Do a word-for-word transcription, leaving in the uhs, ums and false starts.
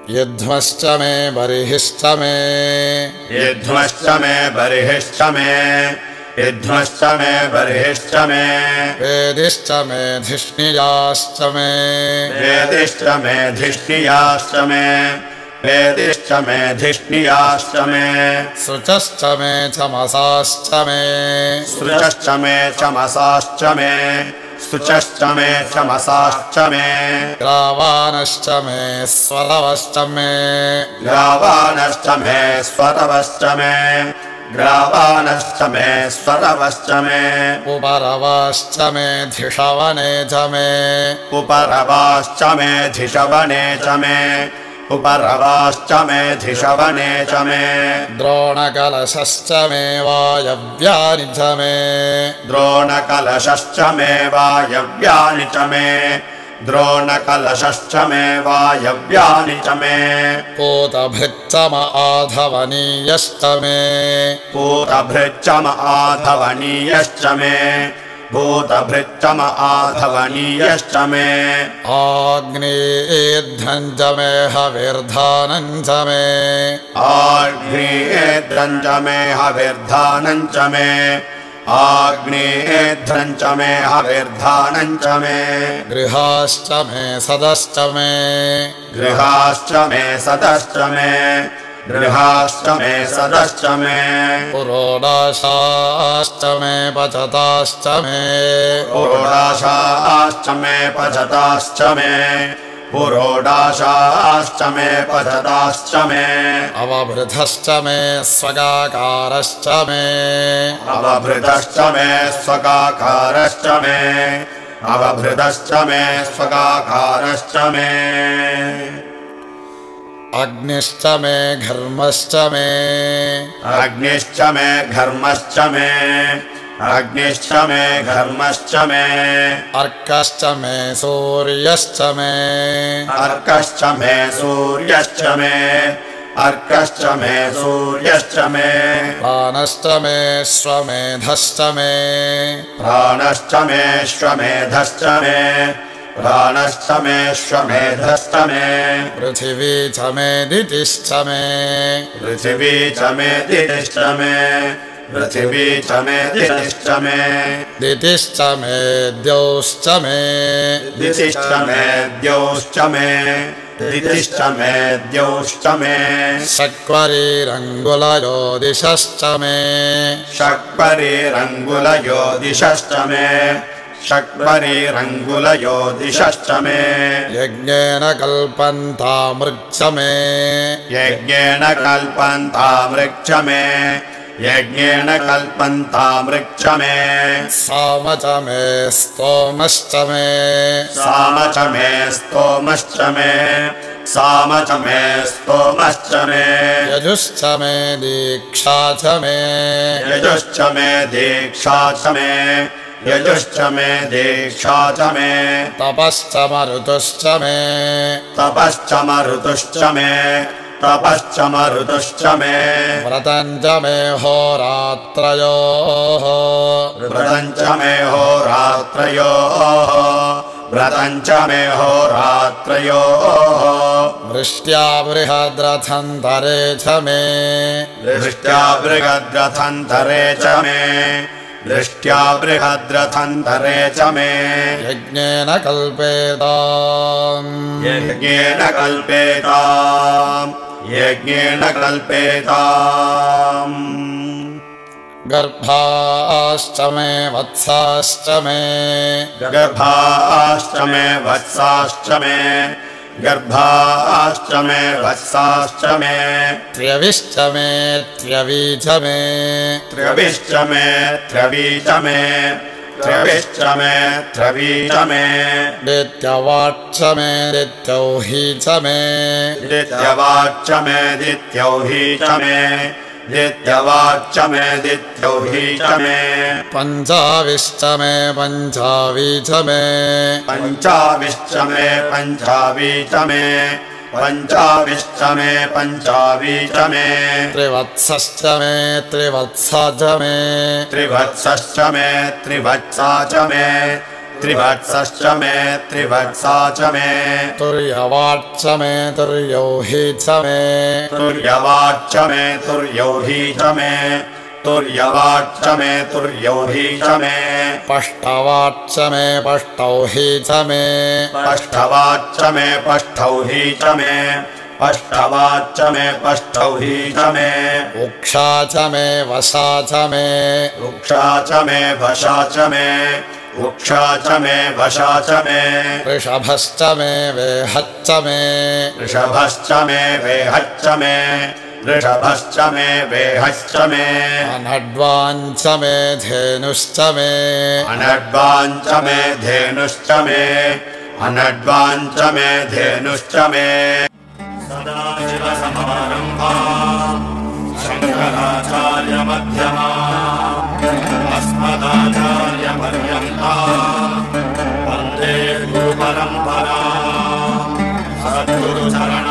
युध्मश्च मे बर्हिश्च मे युध्मश्च मे बर्हिश्च मे युध्मश्च मे बर्हिश्च मे वेदिश्च मे धिष्णियाश्च मे वेदिश्च मे धिष्णियाश्च मे वेदिश्च मे धिष्णियाश्च मे शुचश्च मे चमसाश्च मे शुचश्च मे चमसाश्च मे शुचश्च मे चमसाश्च मे ग्रावानश्च मे स्वरवश्च मे ग्रावानश्च मे स्वरवश्च मे ग्रावानश्च मे स्वरवश्च मे उपरवाश्च मे धिषवने च मे उपरवाश्च मे धिषवने च मे उपरवाश्च मे धिषवने च मे द्रोणकलशश्च मे वायव्यानि च मे द्रोणकलशश्च मे वायव्यानि च मे द्रोणकलशश्च मे वायव्यानि च मे पूतभृच्चम आधवनीयश्च मे पूतभृच्चम आधवनीयश्च मे भूतभृच्चम आधवनीयश्च मे आग्नेयेद्धं च मे हविर्धानं च मे आग्नेयेद्धं च मे हविर्धानं च मे आग्नेयेद्धं च मे हविर्धानं च मे गृहाश्च मे सदश्च मे गृहाश्च मे सदश्च मे गृहाश्च मे सदश्च मे पुरोडाशाश्च मे पचताश्च मे पुरोडाशाश्च मे पचताश्च मे पुरोडाशाश्च मे पचताश्च मे अवभृतश्च मे स्वगाकारश्च मे अवभृतश्च मे स्वगाकारश्च मे अवभृतश्च मे स्वगाकारश्च मे अग्निश्च मे घर्मश्च मे अग्निश्च मे घर्मश्च मे अग्निश्च मे घर्मश्च मे अर्कश्च मे सूर्यश्च मे अर्कश्च मे सूर्यश्च मे अर्कश्च मे सूर्यश्च मे प्राणश्च मे श्वमेधश्च मे प्राणश्च मे श्वमेधश्च मे प्राणश्च मे श्वमेधश्च मे पृथिवी च मे दितिश्च मे पृथिवी च मे दितिश्च मे पृथिवी च मे दितिश्च मे दितिश्च मे द्यौश्च मे दितिश्च मे द्यौश्च मे दितिश्च मे द्यौश्च मे शक्वरीरङ्गुलयो दिशश्च मे शक्वरीरङ्गुलयो दिशश्च मे शक्वरीरङ्गुलयो दिशश्च मे यज्ञेन कल्पन्तामृच्च मे यज्ञेन कल्पन्तामृच्च मे यज्ञेन कल्पन्तामृच्च मे साम च मे स्तोमश्च मे साम च मे स्तोमश्च मे साम च मे स्तोमश्च मे यजुश्च मे दीक्षा च मे यजुश्च मे दीक्षा च मे यजुश्च मे दीक्षा च मे तपश्च मरुतुश्च मे तपश्च मरुतुश्च मे तपश्च मरुतुश्च मे व्रतं च मे होरात्रयोः व्रतं च मे होरात्रयोः व्रतं च मे होरात्रयोः वृष्ट्या बृहद्रथन्तरे च मे वृष्ट्या बृहद्रथन्तरे च मे वृष्ट्या बृहद्रथन्तरे च मे यज्ञेन कल्पेताम् यज्ञेन कल्पेताम् यज्ञेन कल्पेताम् गर्भाश्च मे वत्साश्च मे गर्भाश्च मे वत्साश्च मे गर्भाश्च मे वत्साश्च मे त्र्यविश्च मे त्र्यवीच मे त्र्यविश्च मे त्र्यवीच मे त्र्यविश्च मे त्र्यवीच मे दित्यवाच्च मे दित्यौही च मे दित्यवाच्च मे दित्यौही च मे दित्यवाच्च मे दित्यौही च मे पञ्चाविश्च मे पञ्चावी च मे पञ्चाविश्च मे पञ्चावी च मे पञ्चाविश्च मे पञ्चावी च मे त्रिवत्सश्च मे त्रिवत्सा च मे त्रिवत्सश्च मे त्रिवत्सा च मे त्रिवत्सश्च मे त्रिवत्सा च मे तुर्यवाच्च मे तुर्यौहि च मे तुर्यवाच्च मे तुर्यौहि च मे तुर्यवाच्च मे तुर्यौहि च मे पष्टवाच्च मे पष्टौहि च मे पष्टवाच्च मे पष्टौहि च मे पष्टवाच्च मे पष्टौहि च मे उक्षा च मे वसा च मे उक्षा च मे वशा च मे उक्षा च मे वशा च मे ऋषभश्च मे वेहच्च मे ऋषभश्च मे वेहच्च मे ऋषभश्च मे वेहश्च मे अनड्वाञ्च मे धेनुश्च मे अनड्वाञ्च मे धेनुश्च मे अनड्वाञ्च मे धेनुश्च मे सदाशिवसमारम्भाम् शङ्कराचार्यमध्यमाम् अस्मदाचार्यपर्यन्ताम् वन्दे गुरुपरम्पराम् सद्गुरुचरण